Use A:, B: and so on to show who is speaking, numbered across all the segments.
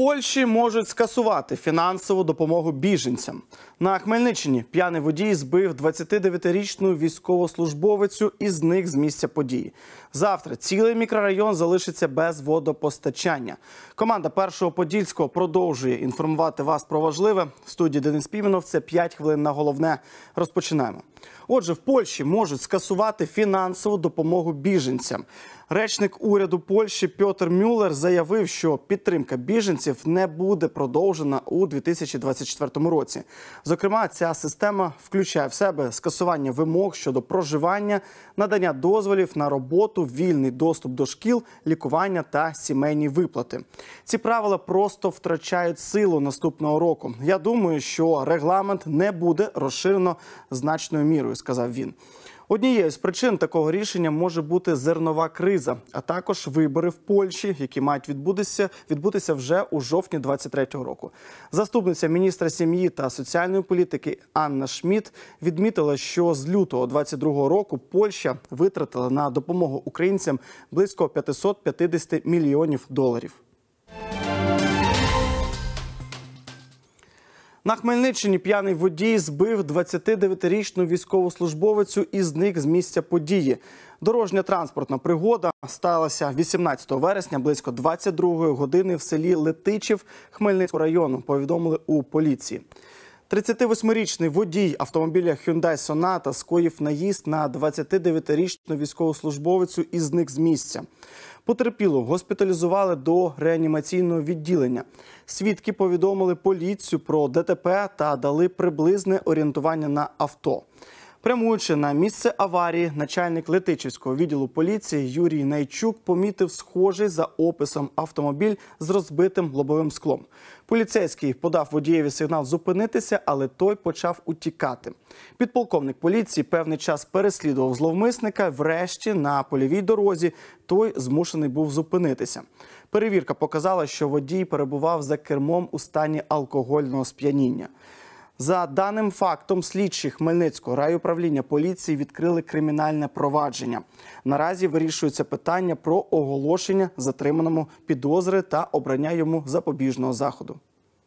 A: Польщі можуть скасувати фінансову допомогу біженцям. На Хмельниччині п'яний водій збив 29-річну військовослужбовицю і зник з місця події. Завтра цілий мікрорайон залишиться без водопостачання. Команда Першого Подільського продовжує інформувати вас про важливе. В студії Денис Піменов. Це 5 хвилин на головне. Розпочинаємо. Отже, в Польщі можуть скасувати фінансову допомогу біженцям. Речник уряду Польщі Пьотр Мюллер заявив, що підтримка біженців не буде продовжена у 2024 році. Зокрема, ця система включає в себе скасування вимог щодо проживання, надання дозволів на роботу, вільний доступ до шкіл, лікування та сімейні виплати. Ці правила просто втрачають силу наступного року. Я думаю, що регламент не буде розширено значною мірою, сказав він. Однією з причин такого рішення може бути зернова криза, а також вибори в Польщі, які мають відбутися вже у жовтні 2023 року. Заступниця міністра сім'ї та соціальної політики Анна Шмідт відмітила, що з лютого 2022 року Польща витратила на допомогу українцям близько 550 мільйонів доларів. На Хмельниччині п'яний водій збив 29-річну військовослужбовицю і зник з місця події. Дорожня транспортна пригода сталася 18 вересня близько 22 години в селі Летичів Хмельницького району, повідомили у поліції. 38-річний водій автомобіля Hyundai Sonata скоїв наїзд на 29-річну військовослужбовицю і зник з місця. Потерпілу госпіталізували до реанімаційного відділення. Свідки повідомили поліцію про ДТП та дали приблизне орієнтування на авто. Прямуючи на місце аварії, начальник Летичівського відділу поліції Юрій Найчук помітив схожий за описом автомобіль з розбитим лобовим склом. Поліцейський подав водієві сигнал зупинитися, але той почав утікати. Підполковник поліції певний час переслідував зловмисника. Врешті на польовій дорозі той змушений був зупинитися. Перевірка показала, що водій перебував за кермом у стані алкогольного сп'яніння. За даним фактом, слідчі Хмельницького райуправління поліції відкрили кримінальне провадження. Наразі вирішується питання про оголошення затриманому підозри та обрання йому запобіжного заходу.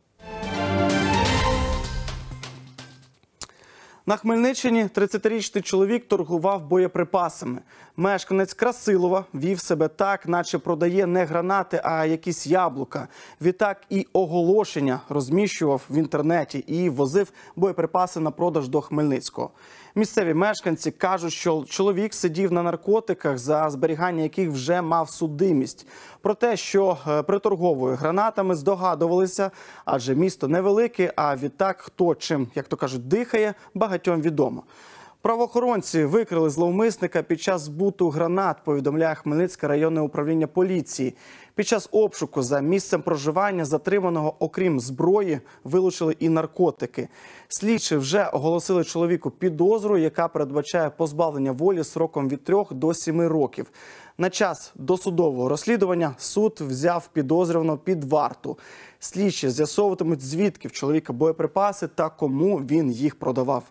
A: На Хмельниччині 30-річний чоловік торгував боєприпасами. Мешканець Красилова вів себе так, наче продає не гранати, а якісь яблука. Відтак і оголошення розміщував в інтернеті і возив боєприпаси на продаж до Хмельницького. Місцеві мешканці кажуть, що чоловік сидів на наркотиках, за зберігання яких вже мав судимість. Про те, що приторговує гранатами, здогадувалися, адже місто невелике, а відтак хто чим, як то кажуть, дихає, багатьом відомо. Правоохоронці викрили зловмисника під час збуту гранат, повідомляє Хмельницьке районне управління поліції. Під час обшуку за місцем проживання затриманого, окрім зброї, вилучили і наркотики. Слідчі вже оголосили чоловіку підозру, яка передбачає позбавлення волі строком від 3 до 7 років. На час досудового розслідування суд взяв підозрюваного під варту. Слідчі з'ясовуватимуть, звідки в чоловіка боєприпаси та кому він їх продавав.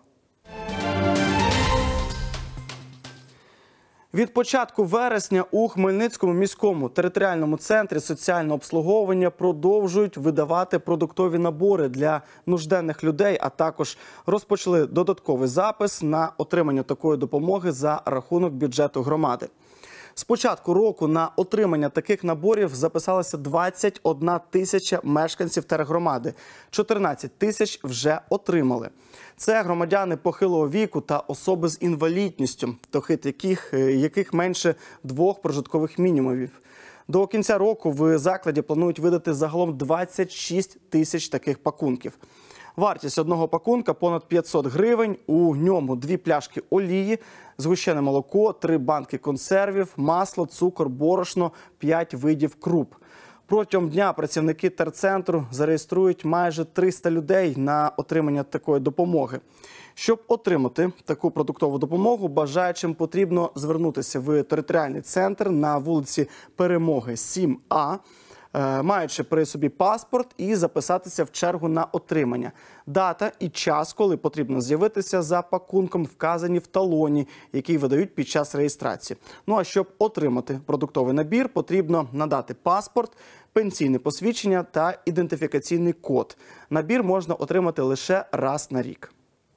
A: Від початку вересня у Хмельницькому міському територіальному центрі соціального обслуговування продовжують видавати продуктові набори для нужденних людей, а також розпочали додатковий запис на отримання такої допомоги за рахунок бюджету громади. З початку року на отримання таких наборів записалося 21 тисяча мешканців тергромади. 14 тисяч вже отримали. Це громадяни похилого віку та особи з інвалідністю, дохід яких менше 2 прожиткових мінімумів. До кінця року в закладі планують видати загалом 26 тисяч таких пакунків. Вартість одного пакунка – понад 500 гривень, у ньому 2 пляшки олії, згущене молоко, 3 банки консервів, масло, цукор, борошно, 5 видів круп. Протягом дня працівники терцентру зареєструють майже 300 людей на отримання такої допомоги. Щоб отримати таку продуктову допомогу, бажаючим потрібно звернутися в територіальний центр на вулиці Перемоги, 7А. маючи при собі паспорт і записатися в чергу на отримання. Дата і час, коли потрібно з'явитися за пакунком, вказані в талоні, який видають під час реєстрації. Ну а щоб отримати продуктовий набір, потрібно надати паспорт, пенсійне посвідчення та ідентифікаційний код. Набір можна отримати лише раз на рік.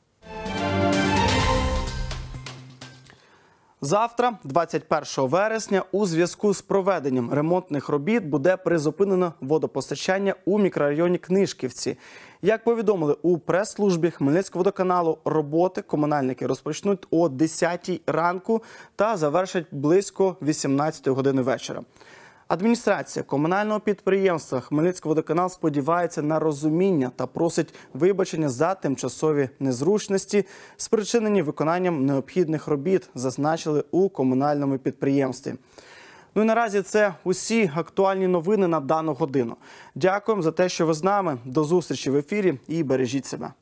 A: Завтра, 21 вересня, у зв'язку з проведенням ремонтних робіт буде призупинено водопостачання у мікрорайоні Книжківці. Як повідомили у прес-службі Хмельницького водоканалу, роботи комунальники розпочнуть о 10 ранку та завершать близько 18 години вечора. Адміністрація комунального підприємства Хмельницький водоканал сподівається на розуміння та просить вибачення за тимчасові незручності, спричинені виконанням необхідних робіт, зазначили у комунальному підприємстві. Ну і наразі це усі актуальні новини на дану годину. Дякуємо за те, що ви з нами. До зустрічі в ефірі і бережіть себе.